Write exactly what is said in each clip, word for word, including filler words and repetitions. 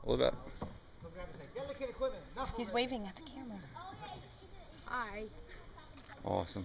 Hold it up. He's waving at the camera. Hi. Awesome.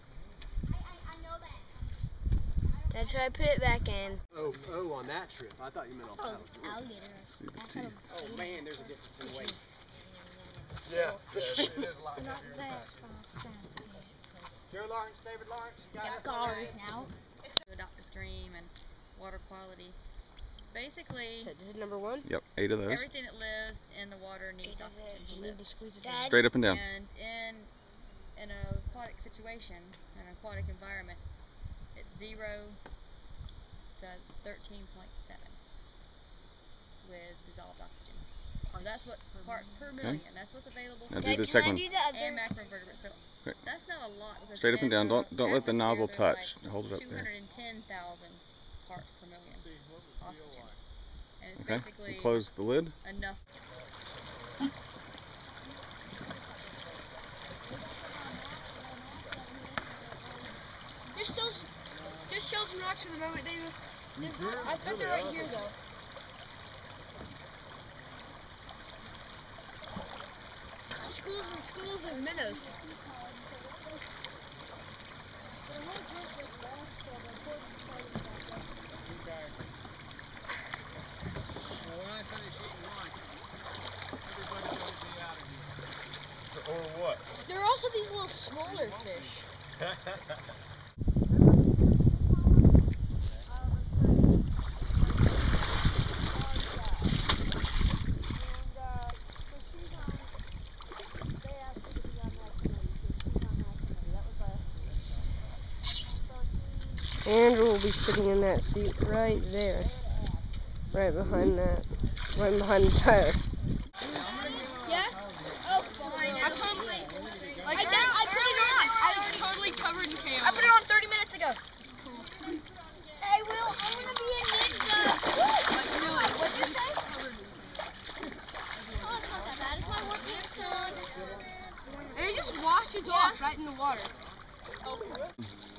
That's why I put it back in. Oh, oh, on that trip. I thought you meant on Oh, paddle. alligator. See the teeth. Oh man, there's a difference in weight. Yeah, yeah, it is a lot heavier Not than that that. fast. Joe Lawrence, David Lawrence, you got Yeah, us cars now. Adopt a stream and water quality. Basically, So this is number one. Yep, eight of those. everything that lives in the water needs Eight of oxygen it. to You live. need to squeeze it Dad. Straight up and down. And in in an aquatic situation, an aquatic environment, it's zero to thirteen point seven with dissolved oxygen. So that's what parts per million. That's what's available Now for do the Dad, second can I do one. the other? and macroinvertebrates. So Okay. that's not a lot. Because Straight up and in down. the Don't don't let the nozzle atmosphere, touch. there's Hold it up like there. two hundred ten thousand parts per million oxygen. And it's Okay. basically We'll close the lid. enough. Just shows, just shows some rocks for the moment. They, they, I bet they're right here though. Schools and schools of minnows. Or what? There are also these little smaller fish. Andrew will be sitting in that seat right there. Right behind that. Right behind the tire. Yeah? Oh, fine. I totally. Like, I, did, I put it on. I was totally covered in camo. I put it on thirty minutes ago. Cool. Hey, Will, I want to be a ninja. Let's do it. What'd you say? Oh, it's not that bad. It's my one week son. And it just washes yeah. off right in the water. Okay.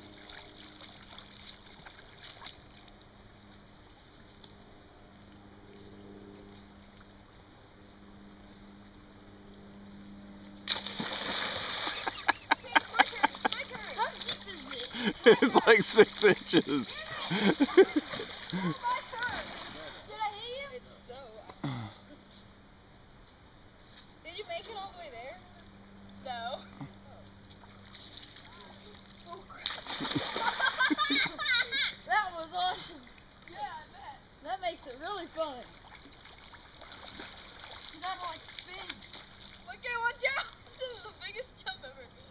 It's like six inches. Did I hit you? It's so. Did you make it all the way there? No. That was awesome. Yeah, I bet. That makes it really fun. You gotta like spin. Okay, watch out! This is the biggest jump ever.